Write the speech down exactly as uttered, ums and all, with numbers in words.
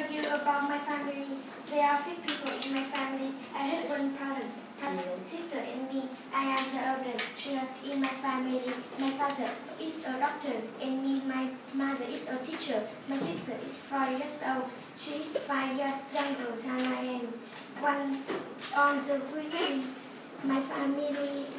tell you about my family. There are six people in my family. I have one brother, sister, and me. I am the eldest child in my family. My father is a doctor, and me, my mother is a teacher. My sister is five years old. She is five years younger than I am. One on the weekend, my family